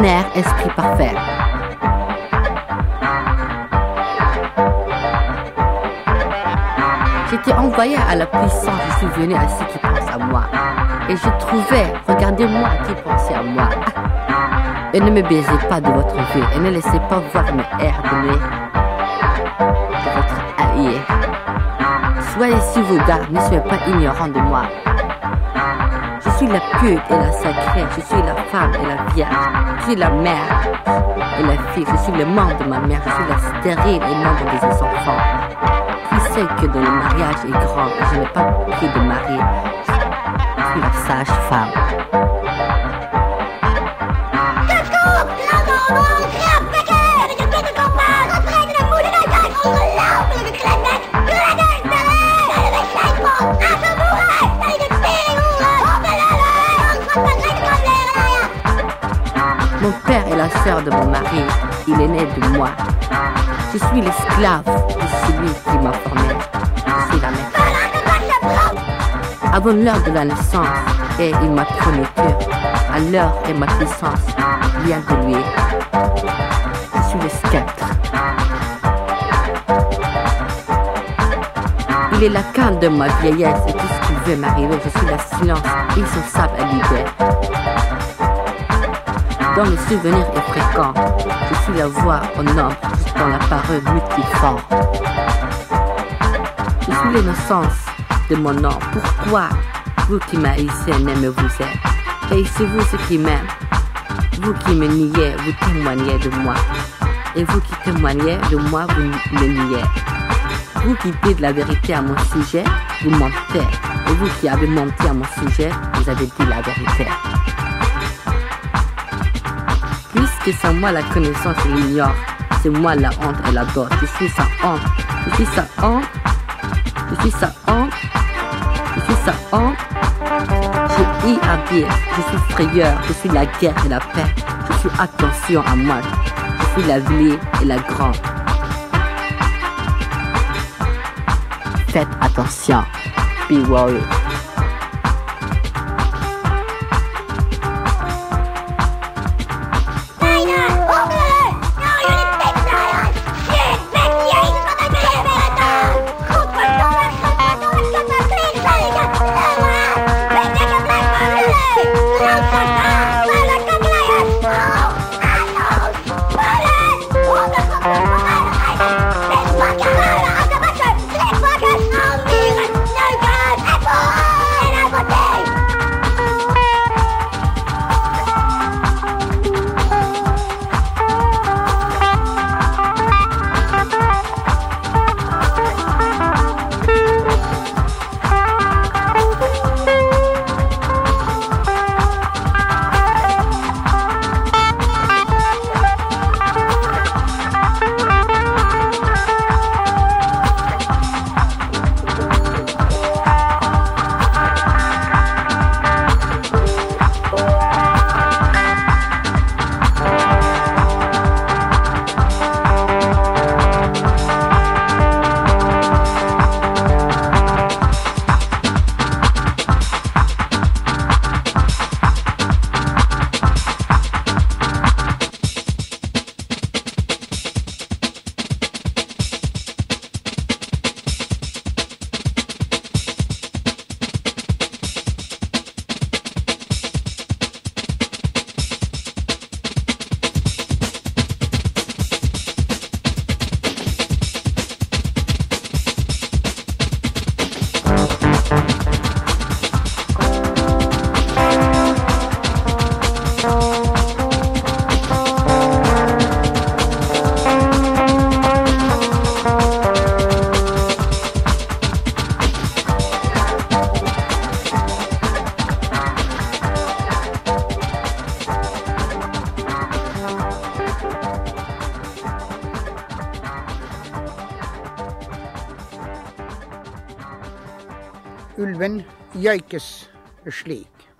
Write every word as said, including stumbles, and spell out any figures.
tonnerre, esprit parfait. J'étais envoyé à la puissance, je suis venu à ceux qui pensent à moi. Et je trouvais, regardez-moi qui pensait à moi. Et ne me baisez pas de votre vue, et ne laissez pas voir mes airs de nez de votre allié. Soyez sur vos gardes, ne soyez pas ignorants de moi. Je suis la pure et la sacrée, je suis la femme et la vierge, je suis la mère et la fille, je suis le membre de ma mère, je suis la stérile et membre de ses enfants. Qui sait que dans le mariage est grand, et je n'ai pas pris de mari, je suis la sage femme. Mon père est la sœur de mon mari, il est né de moi. Je suis l'esclave de celui qui m'a formé, je suis la mère. Avant l'heure de la naissance, et il m'a promis que, à l'heure et ma puissance, vient de lui. Je suis le sceptre. Il est la canne de ma vieillesse et tout ce qui veut m'arriver, je suis la silence, ils sont sables à l'idée. Dans le souvenir est fréquent, je suis la voix en ombre, dans la parole multiforme. Je suis l'innocence de mon nom. Pourquoi vous qui m'haïssez n'aimez-vous être? Haïssez-vous ceux qui m'aiment? Vous qui me niez, vous témoignez de moi. Et vous qui témoignez de moi, vous me niez. Vous qui dites la vérité à mon sujet, vous mentez. Et vous qui avez menti à mon sujet, vous avez dit la vérité. Puisque c'est moi la connaissance et l'ignore, c'est moi la honte et la dot. Je suis sa honte, je suis sa honte, je suis sa honte, je suis sa honte. J'ai eu à dire, je suis frayeur, je suis la guerre et la paix. Je suis attention à moi, je suis la vie et la grande. Faites attention, be worried. Ulven jäikes slik.